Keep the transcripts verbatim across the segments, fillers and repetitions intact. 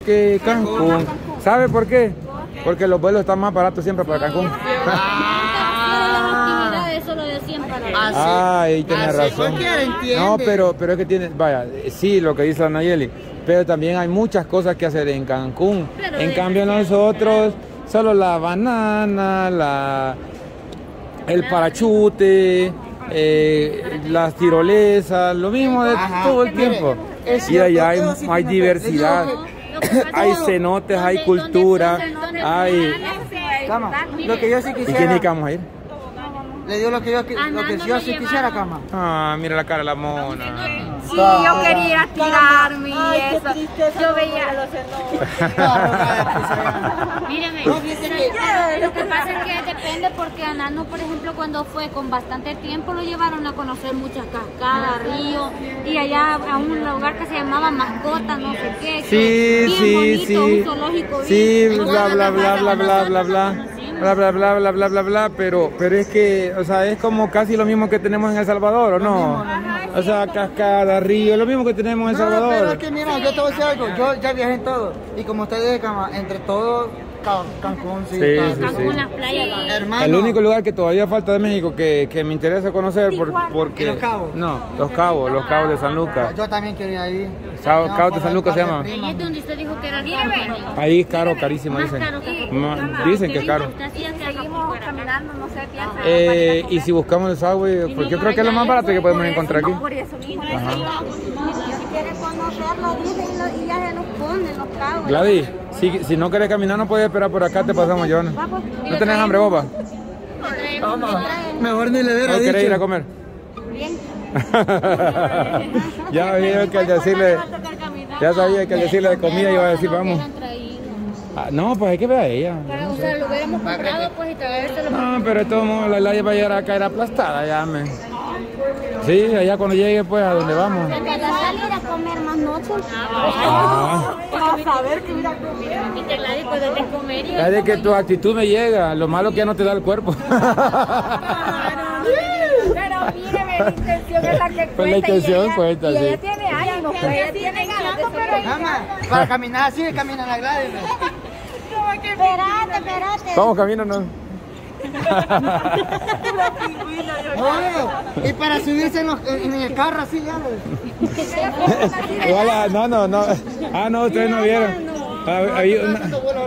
Que Cancún. ¿Sabe por qué? Porque los vuelos están más baratos siempre para Cancún. Ah, ahí tiene razón. No, pero, pero es que tiene, vaya, sí, lo que dice la Nayeli, pero también hay muchas cosas que hacer en Cancún. En cambio nosotros, solo la banana, la, el parachute, eh, las tirolesas, lo mismo de todo el tiempo. Y allá hay, hay diversidad, hay cenotes, hay cultura, hay... Lo que yo sí ¿Y quisiera... quién es que vamos a ir? Le dio lo que yo, lo que yo sí quisiera, cama. Ah, mira la cara de la mona. Sí, yo quería tirarme y eso. Yo veía los Míreme, lo que pasa es que depende porque a Nano, por ejemplo, cuando fue con bastante tiempo lo llevaron a conocer muchas cascadas, ríos y allá a un lugar que se llamaba Mascota, no sé qué. Sí, sí, bonito, sí. un zoológico Sí, bien. bla, bla, bla, bla, bla, bla, bla. Bla, bla, bla, bla, bla, bla, bla, pero, pero es que, o sea, es como casi lo mismo que tenemos en El Salvador, ¿o no? O sea, cascada, río, lo mismo que tenemos en El Salvador. No, pero es que mira, yo te voy a decir algo, yo ya viajé en todo, y como ustedes, cama, entre todos, Cancún, sí, Sí, Cancún, sí, Cancún, sí. las playas. hermano. El único lugar que todavía falta de México que, que me interesa conocer por, porque... Los Cabos. No, Los Cabos, Los Cabos de San Lucas. Yo también quería ir. Cabos Cabos de San Lucas se llama. Ahí es donde usted dijo que era caro. Ahí es caro, carísimo, Más dicen. caro que Ma- Dicen que es caro. Seguimos caminando, no sé, piensa. Eh, y si buscamos el subway, pues yo creo que es lo más barato que podemos encontrar aquí. Por eso mismo. Ajá. Si quiere conocerlo, dice y, lo, y ya se nos ponen los cabos. Gladys, si, si no quieres caminar no puedes esperar por acá, te pasamos yo. ¿No, ¿No tenés hambre, boba? Mejor ni le hubiera ¿No querés dicho. ir a comer? Bien. Ya sabía que al decirle, ya sabía que al decirle de comida iba a decir vamos. Ah, no, pues hay que ver a ella. Pero, o sea, lo hubiéramos comprado pues y traérselo. No, pero de todos modos la Laia va a llegar a caer aplastada ya, me. Sí, allá cuando llegue pues a donde vamos. ¿Va a salir a comer más noche? Ah. A saber que mira comer. Y te la digo de comer. Ya de que tu actitud me llega, lo malo que ya no te da el cuerpo. Pero míreme, la intención es la que cuenta. Pues la intención cuenta, y sí. ella tiene ánimo, pero ella tiene ganas de ser. Cama, para caminar así, camina la Gladys. Espérate, espérate. Vamos, camínanos. No, y para subirse en, los, en el carro así ya. Hola, no, no, no. Ah, no, ustedes no vieron. Ah, había una...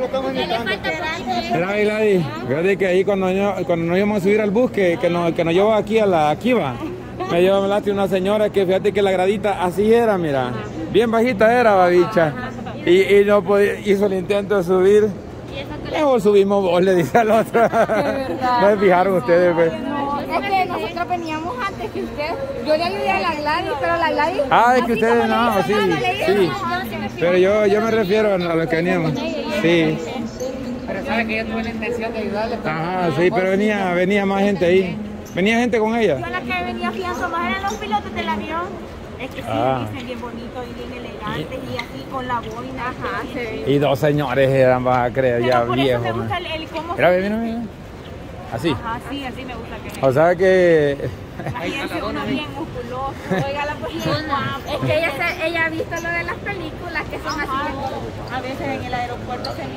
Mira, Gladys, fíjate que ahí cuando, yo, cuando nos íbamos a subir al bus que, que, nos, que nos llevó aquí a la Kiva, me llevó una señora que fíjate que la gradita así era, mira, bien bajita era, babicha, y, y no podía, hizo el intento de subir. Mejor subimos vos, le dice al otro. No se fijaron ustedes, pues. Es que nosotros veníamos antes que usted. Yo le ayudé a la Gladys, pero la Gladys. Ah, es que ustedes no, sí, sí. Pero yo, yo me refiero a los que veníamos. Sí. Pero sabe que yo tuve la intención de ayudarle. Ah, sí, pero venía, venía más gente ahí. Venía gente con ella. Yo la que venía fiando más eran los pilotos del avión. Es que sí, Ah. dicen bien bonito y bien elegantes y así con la boina. Ajá, sí. Y dos señores eran, vas a creer, ya Pero por eso viejos. me man. gusta el, el cómo Mira, se- mira, mira. Así. Ajá, sí, así me gusta que O sea que... imagínense uno bien musculoso. Oiga la persona. Es que ella, se, ella ha visto lo de las películas que son así. A veces en el aeropuerto se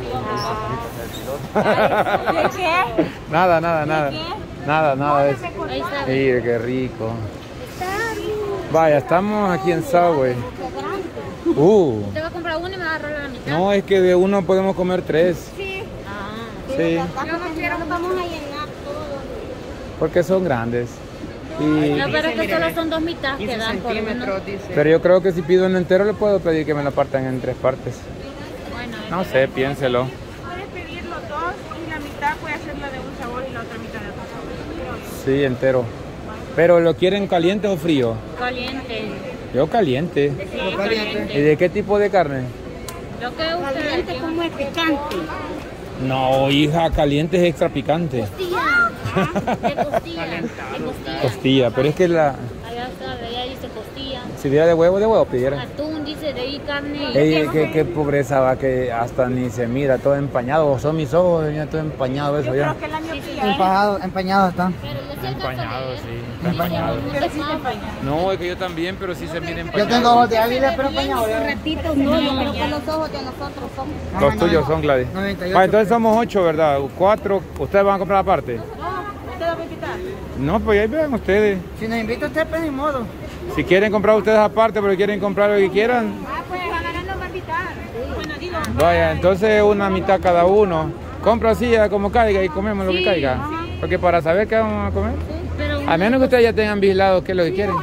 miran así. ¿De qué? Nada, nada, nada. qué? Nada, nada de eso. Ahí está. Mire, qué rico. Vaya, estamos aquí en Subway. Uh, Te voy a comprar uno y me va a rolar la mitad. no, es que de uno podemos comer tres. Sí. Ah. Sí, Yo no quiero, vamos a llenar todo. porque son grandes. Y, No, pero que solo son dos mitades que dan por uno. pero yo creo que si pido uno entero le puedo pedir que me lo partan en tres partes. Bueno, No sé, piénselo. Puedes pedir los dos y la mitad puede hacerla de un sabor y la otra mitad de otro sabor. Sí, entero. Pero ¿lo quieren caliente o frío? caliente. Yo caliente. Sí, ¿Y caliente. de qué tipo de carne? Lo que usted como es picante. No, hija, caliente es extra picante. Costilla. De costilla. De costilla. Costilla, pero es que la... Allá está, allá dice costilla. Si diera de huevo, de huevo pidiera. Atún dice de ahí carne. Ey, qué, qué pobreza va, que hasta ni se mira, todo empañado. Son mis ojos, venía todo empañado eso ya. Creo que la miopía Empañado, empañado está. Pero es el Empañado, caso de sí, él. está empañado. Pero sí te empaña. No, es que yo también, pero sí se mira empañado. Yo tengo ojos de águila, pero empañado. Los ratitos no, yo creo que los ojos de nosotros son. Los tuyos son, Gladys. noventa y ocho. Ah, entonces somos ocho, ¿verdad? Cuatro. ¿Ustedes van a comprar aparte? No, ¿usted lo va a invitar? No, pues ahí vean ustedes. Si nos invita usted, pues ni modo. Si quieren comprar ustedes aparte, pero quieren comprar lo que quieran. Ah, pues Hanana nos va a invitar. Bueno, digo. Vaya, entonces una mitad cada uno. Compra así ya como caiga y comemos lo que caiga. Porque para saber qué vamos a comer. A menos que ustedes ya tengan vigilado qué es lo que quieren.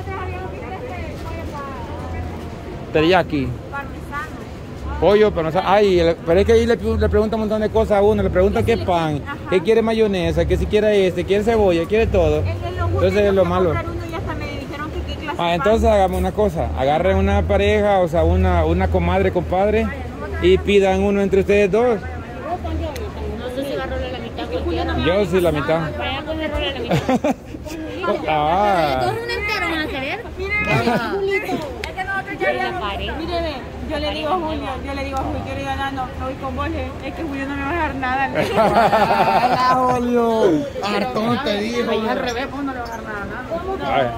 Teriyaki. Pollo, pero no sabe. Ay, el- pero es que ahí le, le pregunta un montón de cosas a uno. Le pregunta qué pan, qué quiere mayonesa, que si quiere este, quiere cebolla, quiere todo. En el Lojuca Entonces es yo lo fui a malo. comprar uno y hasta me dijeron que qué clase Ah, de entonces hagamos una cosa. Agarren una pareja, o sea, una, una comadre, compadre, y pidan uno entre ustedes dos. No sé si va a rolar la mitad cualquiera. Yo sí la mitad. Vaya a comer rolar la mitad. Ah. ¿Dos un entero van a querer? Es que nosotros ya La habíamos- pared. Mire, ve, yo le digo a Julio, yo le digo a Julio, yo le digo a Nano, me voy con vos, le- es que Julio no me va a dejar nada. le digo. ¡Hola, Julio! Artón te dijo. Al revés, pues no le va a dar nada. Ay.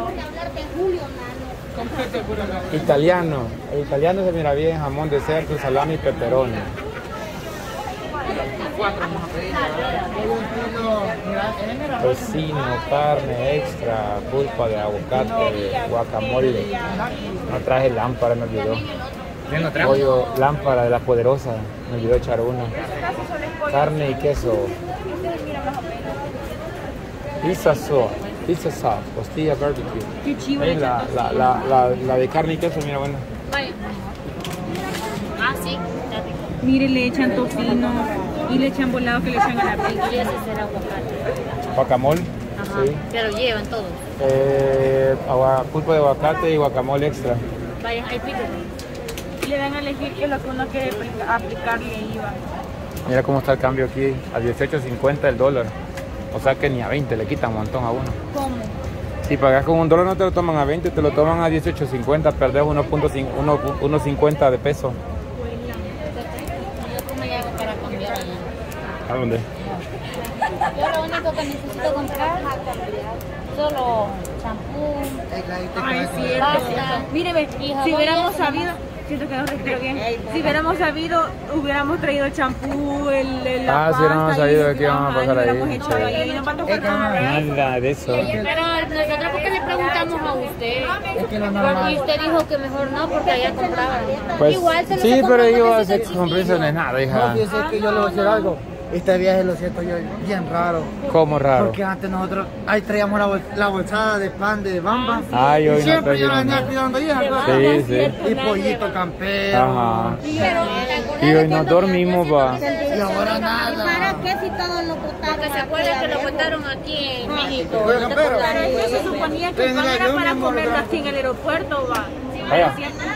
Italiano. El italiano se mira bien, jamón de cerdo, salami y pepperoni. Tocino, carne extra, pulpa de aguacate, guacamole. No traje lámpara, me olvidó. Pollo, lámpara de la poderosa, me olvidó echar una. Carne y queso. Pizza sauce, pizza sauce, costilla barbecue. Qué chivo. Ey, la, la, la, la, la de carne y queso, mira, bueno. Vaya. Ah, sí, está rico. Mire, le echan tocino y le echan volado que le echan a la pizza. Y ese será aguacate. Guacamole, Ajá. sí. Pero llevan todos. Eh, agua- pulpa de aguacate y guacamole extra. Vaya, hay picos. Y le dan a elegir qué es lo que uno quiere aplica- aplicarle I V A. Mira cómo está el cambio aquí, a dieciocho cincuenta el dólar. O sea que ni a veinte le quitan un montón a uno. ¿Cómo? Si pagas con un dólar no te lo toman a veinte, te lo toman a dieciocho cincuenta, perdés uno punto cincuenta de peso. Yo cómo le hago para cambiar allá. ¿A dónde? Yo lo único que necesito comprar solo champú, Ay, es cierto. Basta. Míreme, Y si jabón hubiéramos ya se sabido, siento que no respiro bien. Si hubiéramos sabido, hubiéramos traído el champú, el, el- la Ah, si hubiéramos pasta sabido y- que íbamos a ajá, pasar y ahí, hubiéramos hecho sí. ahí, y nos va a tocar Es que nada. Nada de eso. Pero nosotros porque le preguntamos a usted. Es que lo Porque normal. usted dijo que mejor no, porque allá compraban. Pues, Igual se lo sí, se pero compra yo porque así se compré eso no es nada, No, hija. fíjese que yo le voy a decir algo. Este viaje lo siento yo bien raro. Como raro. Porque antes nosotros ahí traíamos la, bol- la bolsada de pan de bamba. Ay, hoy y no siempre yo la trajeron venía nada. cuidando ahí, ¿verdad? Sí, sí. Y pollito campero. Ajá. Pero, Y hoy nos dormimos, va. Y ahora nada. ¿para qué si todos lo botaron? Porque se acuerdan que lo botaron aquí en México. Oye, ¿No te campero. acuerdas? Pero se suponía que el pan era para comerlo aquí en el aeropuerto, va. Vaya,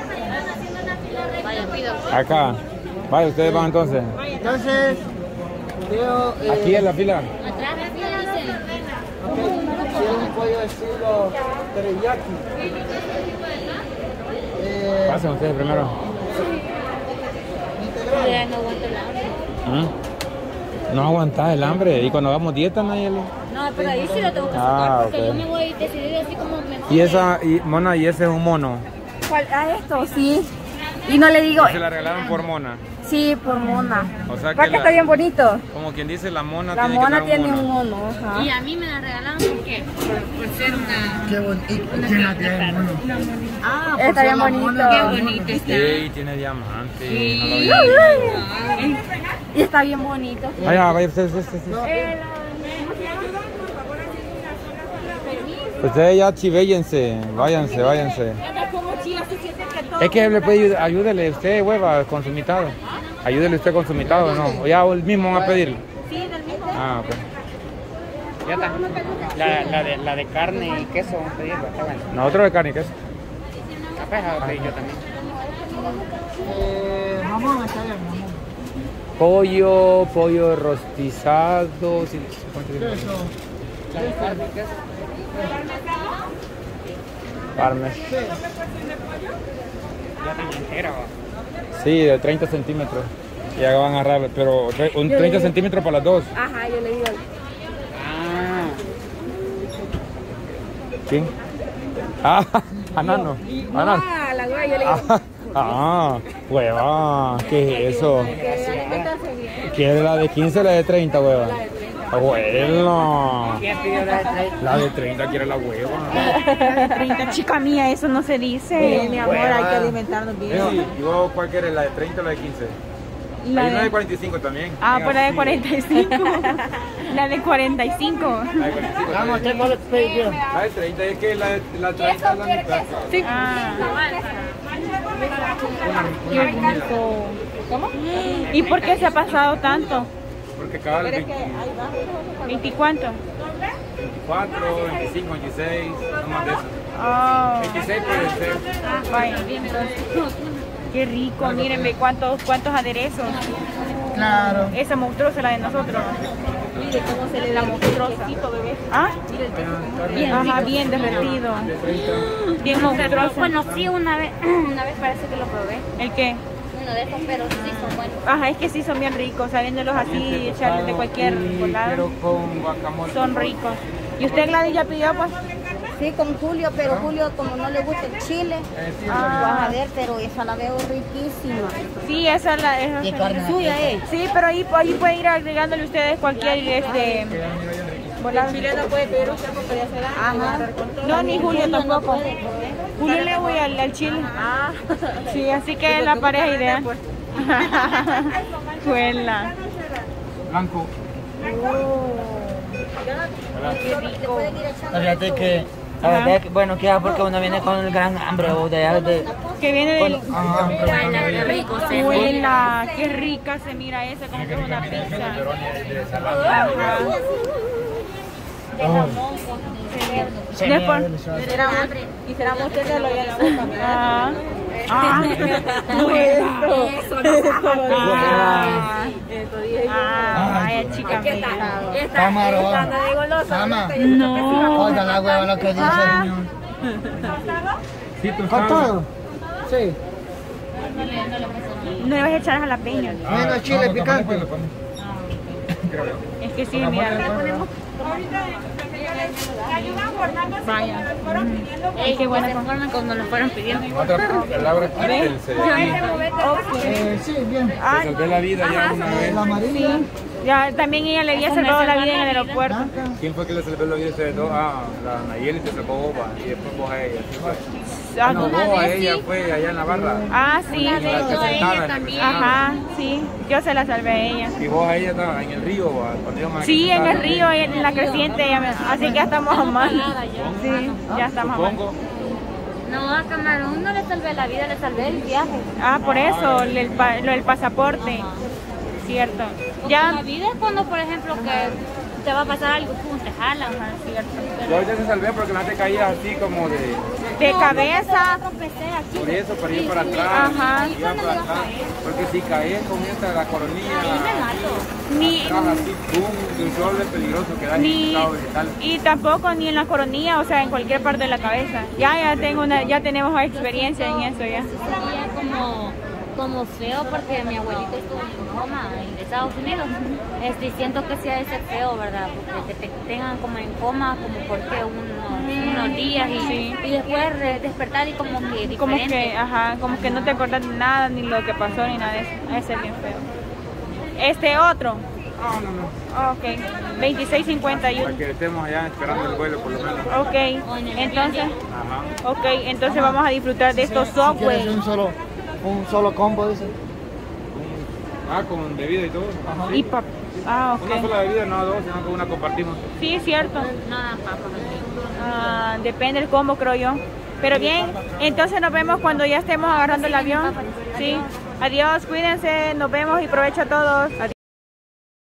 Vaya, pido. acá. Vaya, ustedes van entonces. Entonces, yo eh, Aquí en la fila. Atrás, aquí dice. ok, quiero un pollo estilo teriyaki. Eh, Pasen ustedes primero. Ya no aguanto el hambre. ¿Mm? No aguantás el hambre. Y cuando hagamos dieta, Nayeli. No, pero ahí sí lo tengo que sacar Ah, porque ok. yo me voy decidida así como me. Y esa, y, Mona, y ese es un mono. ¿Cuál? ¿A esto? Sí. Y no le digo, Se la regalaron por mona. sí, por mona. O sea que ¿Para que la- está bien bonito? Como quien dice, la mona La tiene mona que tener tiene un un mono. mono, ajá. Y a mí me la regalaron porque por, por ser una. qué bonito. ¿Quién la tiene, mono? Ah, por Está ser bien la bonito. mona. Qué bonito está. Sí, tiene diamante. Sí. No lo vi. Y está bien bonito. Vaya, vaya, ustedes, ustedes, ustedes. Ustedes ya chivéllense, váyanse, váyanse. Como chila se siente que todo. Es que le puede ayudar, ayúdele usted, hueva, con su mitad. Ayúdele usted con su mitad, ¿o no? O ya el mismo van a pedir. Sí, del mismo. Ah, ok. Ya está. La, la, de, la de carne y queso vamos a pedirlo, está bueno. Nosotros de carne y queso. Capaz, ah, ok, yo también. Eh, jamón, está bien, jamón. Pollo, pollo rostizado. Sí, ¿cuánto tiene? Queso. La de carne y queso. Parmes. Ya está entera, va. Sí, de treinta centímetros. Ya van a agarrar, pero tre- un treinta centímetros para las dos. Ajá, yo le digo. Ah, ¿Quién? Ah, Anano. No, Anano. a la güey, yo le digo. Ah, hueva, ¿qué es eso? ¿Quiere la de quince o la de treinta, hueva? Bueno. ¿Quién pidió la de treinta? La de treinta quiere la hueva. treinta, chica mía, eso no se dice. Mi amor, hay que alimentarnos bien. Sí, ¿y vos cuál quieres? ¿La de treinta o la de quince? La Hay de- una de cuarenta y cinco también. Ah, pues la de Sí. cuarenta y cinco. La de cuarenta y cinco. La de cuarenta y cinco Vamos, también. tengo la expedición. La de treinta es que la de la treinta es la mitad. Sí. Ah. Qué rico. ¿Cómo? ¿Y por qué se ha pasado tanto? Porque cada vez ¿veinte cuánto? veinticuatro, veinticinco, veintiséis, no más de eso. Oh, veintiséis puede ser. vaya. Qué rico, miren, ve cuántos, cuántos aderezos. Claro. Esa monstruosa, la de nosotros. Mire cómo se le La da monstruosa. ¿Ah? Bien Ajá, rico. bien derretido. Bien monstruoso. Bueno, sí, una vez, una vez parece que lo probé. ¿El qué? Uno de esos, pero sí son buenos. Ajá, es que sí son bien ricos, sabiéndolos así, echarles de cualquier volada. Pero con guacamole. Son ricos. ¿Y usted, Gladys, ya pidió, pues? Sí, con Julio, pero Julio como no le gusta el chile, Eh, sí, vas a ver, pero esa la veo riquísima. Sí, esa es la... Esa, ¿Qué carne suya es? sí, pero ahí, ahí pueden ir agregándole ustedes cualquier, este... volada. Chile no puede pedir usted porque ya se da. Ajá. No, ni Julio no tampoco. puede. Julio le voy al, al chile. Ah, Sí, así que es la pareja ideal. Juela. Blanco. Fíjate que, la verdad es que, bueno, queda porque uno viene con el gran hambre o de allá de... Que viene del... Ajá, Qué rico se ve. Juela, qué rica se mira esa, como que es una pizza. Ajá. se Después- mira delicioso. y será usted que lo lleva en la boca, mira. Ah. Ah. Ah. Esto dije yo. Ah, vaya chica ¿Qué mía. tal? Esta, Camarón. esta anda de golosa. Sama. No. Oiga la hueva lo que dice el Ah. señor. Sí, tú ¿Con todo? Sí. No le vas a echar a jalapeño. Menos chile picante. Es que sí, mira. Vaya. Ey, qué buena se con- forman como nos fueron pidiendo. Otra palabra que el cereal. Eh, sí, bien. Ah, Salvé la vida ya una vez. La amarilla. ya también ella le había salvado la vida en el aeropuerto. Blanca. ¿Quién fue que le salvó la vida a ustedes dos? Ah, la Nayeli se salvó Boba y después vos a ella. ¿Sí fue? Ah, No, vos a ella fue allá en la barra. ah, sí. La que yo a ella sentaba en el también. Ajá, sí. Yo se la salvé a ella. Y vos a ella estaba en el río, va, cuando íbamos a Sí, en el sentarnos. río, en la creciente, ella me- así que ya estamos a mal. Sí, ya estamos a mal. Supongo. No, a Camarón no le salvé la vida, le salvé el viaje. Ah, por eso, el, pa- lo del pasaporte. Cierto. Porque Ya, la vida es cuando, por ejemplo, que te va a pasar algo, pum, te jalan. Ajá, cierto. Yo ahorita se salvé porque no te caías así como de... De cabeza. Tropecé aquí. Por eso, para ir para atrás. Ajá. Iba para atrás. Porque si caes con esta, la coronilla... Ahí me mato. Ni, atrás así, pum, de un sol es peligroso que da en ni, un estado vegetal. y tampoco ni en la coronilla, o sea, en cualquier parte de la cabeza. Ya, ya tengo una, ya tenemos experiencia en eso ya. Sería como, como feo porque mi abuelito estuvo en coma en Estados Unidos. Este, y siento que sí ha de ser feo, ¿verdad? Porque que te tengan como en coma, como porque unos, unos días y, Sí. y después re- despertar y como que diferente. Como que, ajá, como que no te acordás de nada, ni lo que pasó, ni nada de eso. Ese es bien feo. Este otro. No, no, no. Ok. veintiséis cincuenta y uno. Para que estemos allá esperando el vuelo, por lo menos. Ok. Entonces, Ajá. ok, entonces vamos a disfrutar de estos Si quieres software. un solo, un solo combo, dice. Ah, con bebida y todo. Ajá. Y pap. Ah, Una ok. sola bebida, no dos, sino que una compartimos. Sí, es cierto. Nada, papá. Ah, depende del combo, creo yo. Pero bien, entonces nos vemos cuando ya estemos agarrando el avión. Sí. Adiós, cuídense, nos vemos y provecho a todos. Adiós.